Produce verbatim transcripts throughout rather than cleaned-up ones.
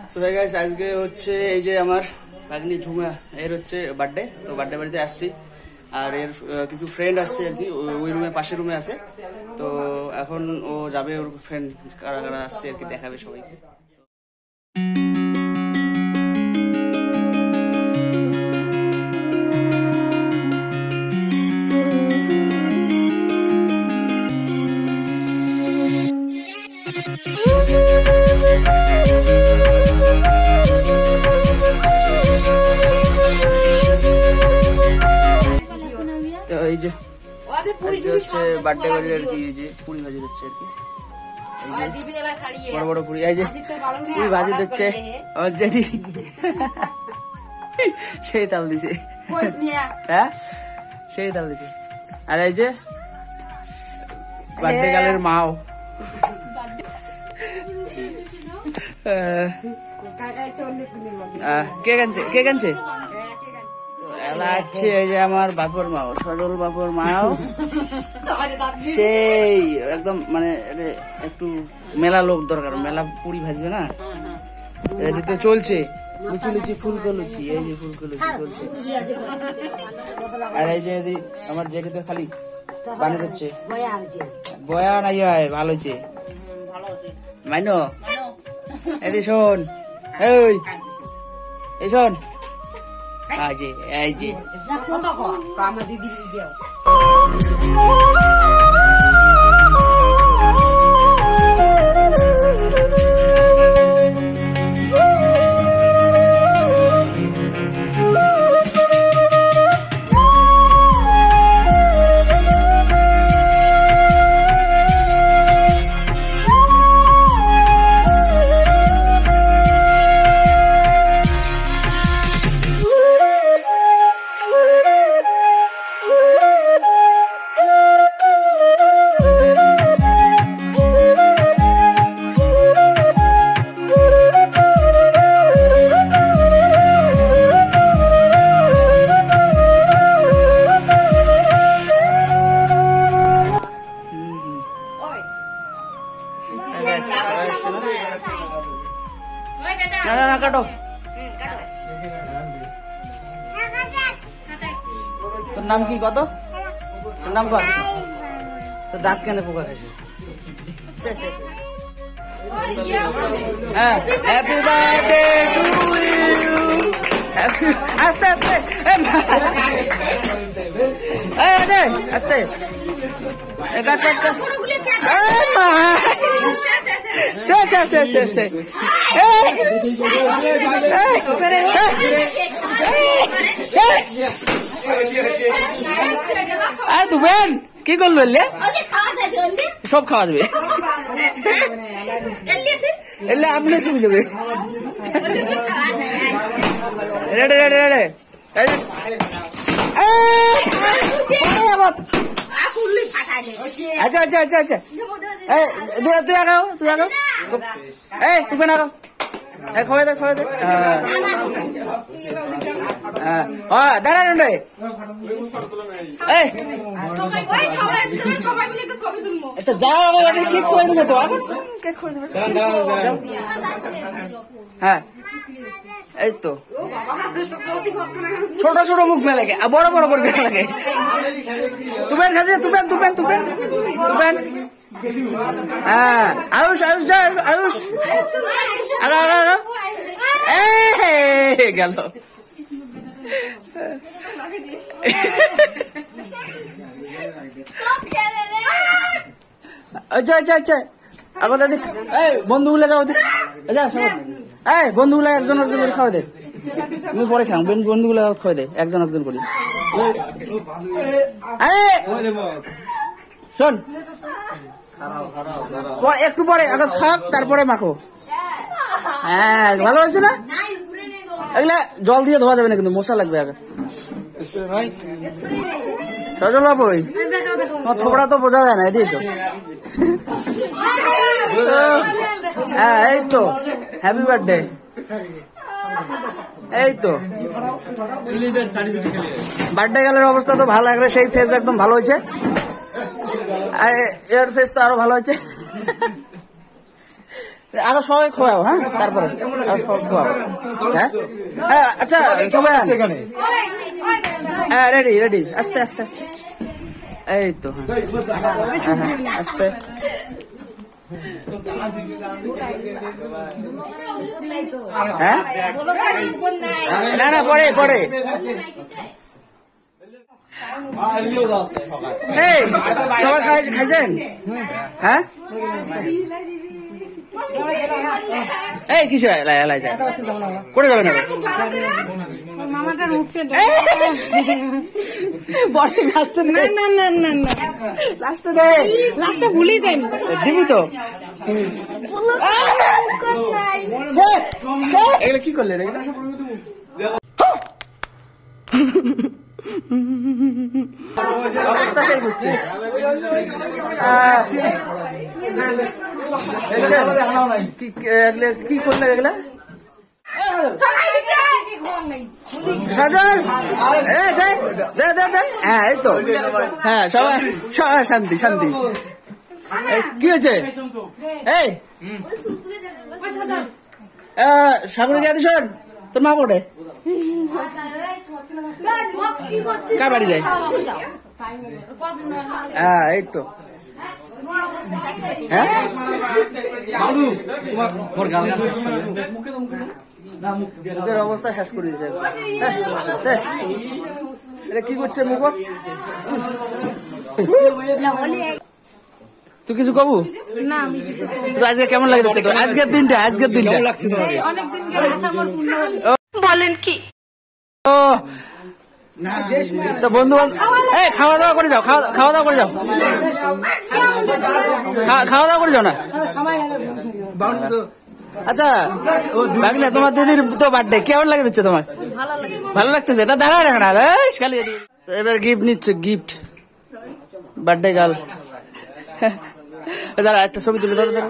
So hey guys, আজকে হচ্ছে এই যে আমার ভাগ্নি ঝুমা এর হচ্ছে বার্থডে। তো বার্থডে বাড়িতে আসছি, আর এর কিছু ফ্রেন্ড আসছে আর কি, ওই রুমে পাশের রুমে আছে। তো এখন ও যাবে, ওর ফ্রেন্ড কারা কারা আসছে আর কি দেখাবে সবাইকে। এই যে হচ্ছে বার্থডে বাড়ির আর কি, এই যে পুরি ভাজি দিচ্ছে আর কি, বড় বড় পুরি। এই যে পুরি ভাজি দিচ্ছে অলরেডি, সেই তাল দিছে, হ্যাঁ সেই তাল দিছে। আর এই যে বার্থডে গালের মাও, কে কানছে কে কানছে লাগছে। এই যে আমার বাপর মাও, সরল বাপর মাও, সেই একদম মানে একটু মেলা লোক দরকার, মেলা পুরি ভাজবে না, এদিকে চলছে লুচি লুচি ফুলকো লুচি, এই যে ফুলকো লুচি চলছে। আর এই যে আমার জেঠুদের খালি বানিয়ে দিচ্ছে, বয়া নাই হয় ভালো হয়েছে মাইনো। এই শোন, এই এই শোন, এই যে এই যে আমার দিদি না না কাটো। তোর নাম কি? কত তোর নাম? কত তোর দাঁত কেন পোকা খাইছে? হ্যাঁ, হ্যাপি বার্থডে টু ইউ। আস্তে আস্তে আস্তে তুবেন কি করলো? সব খাওয়া যাবে, এলে আপনি কি বুঝবে? রেডে রেডে রেডে আচ্ছা আচ্ছা আচ্ছা আচ্ছা তুই আগাও তুই আগাও এই তুই না খাওয়াই দে খাওয়াই দে। হ্যাঁ দাঁড়া রে, যাও কেক খাওয়াই দেবে তো, কেক খাওয়াই দেবে। হ্যাঁ এই তো ছোট ছোট মুখ মেলাকে, বড় বড় করে মেলাকে। তুবেন খাচ্ছে, তুবেন তুবেন তুবেন তুবেন। হ্যাঁ আয়ুষ আয়ুষ যা আয়ুষ আগা আগা আগা গেল। আচ্ছা আচ্ছা আচ্ছা আগো দাদি, এই বন্ধুগুলা যাও যা সব, এই বন্ধুগুলা একজন একজন করে খাওয়া দে, আমি পরে খাও, বন্ধুগুলা খাওয়া দে একজন একজন করি। শোন একটু পরে আগে খাক, তারপরে মাখো। হ্যাঁ ভালো হয়েছে না? এগুলা জল দিয়ে ধোয়া যাবে না কিন্তু, মশা লাগবে আগে। সজল বাবু থোবড়া তো বোঝা যায় না, এদিকে তো। হ্যাঁ এই তো হ্যাপি বার্থডে। এই তো বার্থডে গালের অবস্থা তো ভালো, একবার সেই ফেস একদম ভালো হয়েছে, আর এর ফেস তো আরো ভালো হয়েছে। আগে সবাই খোয়াও, হ্যাঁ, তারপরে সবাই খোয়াও। হ্যাঁ হ্যাঁ, আচ্ছা সবাই হ্যাঁ, রেডি রেডি, আস্তে আস্তে আস্তে, এই তো হ্যাঁ আস্তে। হ্যাঁ না না, পরে পরে সবাই খাইছেন? হ্যাঁ, এই কিছু এলাই যায় করে যাবে না, ভুলি যাই দিবি তো। এগুলো কি করলেন? অবস্থা সেই হচ্ছে, কি করলে এগুলা? হ্যাঁ এই তো, হ্যাঁ সবাই সবাই শান্তি শান্তি। কি হয়েছে? এই সাগরে গিয়ে শোন, তোর মা কোটে কার বাড়ি যায়? হ্যাঁ এই তো, হ্যাঁ মুখের অবস্থা শেষ করে দিয়েছে। এটা কি করছে মুখ? তুই কিছু কবু না? তো আজকে কেমন লাগছে? তো আজকের দিনটা আজকের দিনটা বলেন কি? ও তো বন্ধু বান্ধব, এই খাওয়া দাওয়া করে যাও, খাওয়া দাওয়া করে যাও, খাওয়া দাওয়া করে যাও না। আচ্ছা বাংলা, তোমার দিদির তো বার্থডে, কেমন লাগে দিচ্ছে তোমার? ভালো লাগতেছে না? দাঁড়ায় রাখ না, এবার গিফট নিচ্ছে, গিফট বার্থডে গার্ল। দাঁড়া একটা ছবি তুলে ধরো।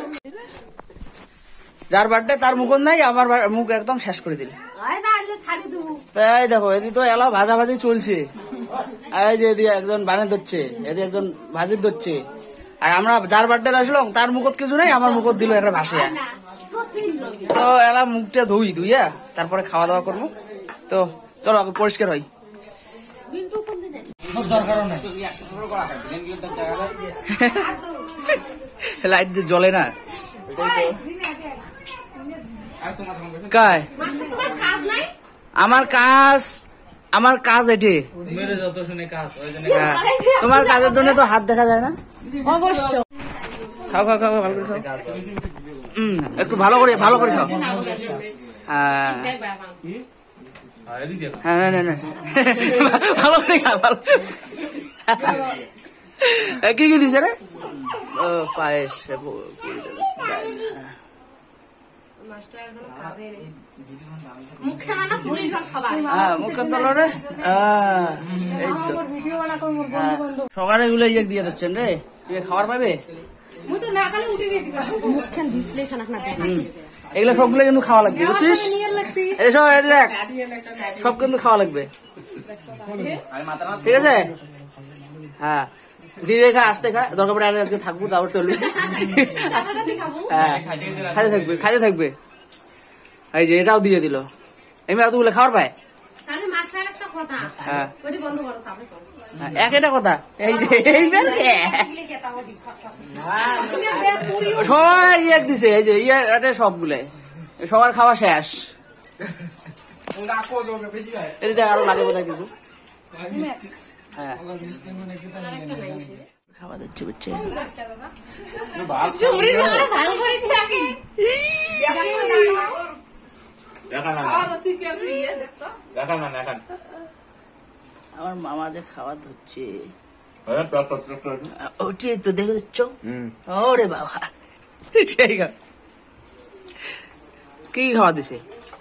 যার বার্থডে তার মুখ নাই, আমার মুখ একদম শেষ করে দিল। তাই দেখো, এদিকে তো এলা ভাজাভাজি চলছে, এই যে এদিকে একজন বানে ধরছে, এদিকে একজন ভাজি ধরছে, আর আমরা যার বার্থডে আসলাম তার মুখত কিছু নাই, আমার মুখত দিল একটা ভাসিয়া। তো এলা মুখটা ধুই ধুইয়া তারপরে খাওয়া দাওয়া করবো। তো চলো পরিষ্কার হয়। লাইট দিয়ে জ্বলে না কায়? আমার কাজ, আমার কাজ এটি। তোমার কাজের জন্য তো হাত দেখা যায় না। অবশ্য খাও খাও খাও, ভালো করে খাও, হম একটু ভালো করে ভালো করে খাও। হ্যাঁ হ্যাঁ না না ভালো করে খাও, ভালো। কি কি দিছে রে? ও পায়েস, সকালে গুলো ইয়ে দিয়ে দিচ্ছেন রে, খাবার পাবে। এগুলো সবগুলো কিন্তু খাওয়া লাগবে, বুঝছিস? এসব দেখ, সব কিন্তু খাওয়া লাগবে, ঠিক আছে? হ্যাঁ ধীরে খা, আসতে খা, দরকার পড়ে আজকে থাকবো, তারপর চলবে। হ্যাঁ খাইতে থাকবে, খাইতে থাকবে। এই যে এটাও দিয়ে দিল, এমনি এতগুলো খাবার পায়। হ্যাঁ এক এটা কথা, এই যে সবাই ইয়ে দিছে, এই যে ইয়ে সবগুলো সবার খাওয়া শেষ। এটা আরো লাগে বোধ হয় কিছু। হ্যাঁ খাওয়া দিচ্ছে, বুঝছে? আমার মামা যে খাওয়া ধরছে, ওটাই তো দেখে দিচ্ছ। ওরে বাবা, সেই কি খাওয়া দিছে?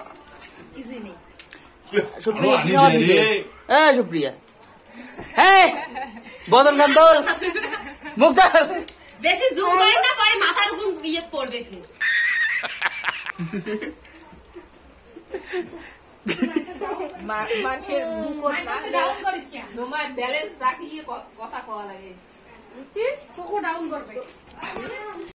সুপ্রিয়া কি খাওয়া দিছে? হ্যাঁ সুপ্রিয়া, হ্যাঁ বদল গন্দল মুক্তার বেশি জুম করে না, পরে মাথার উপর ইয়ে পড়বে। মানুষের বুকর ডাউন করিস কেন? তোমার ব্যালেন্স রাখিয়ে কথা কওয়া লাগে, বুঝছিস? তোকে ডাউন করবে।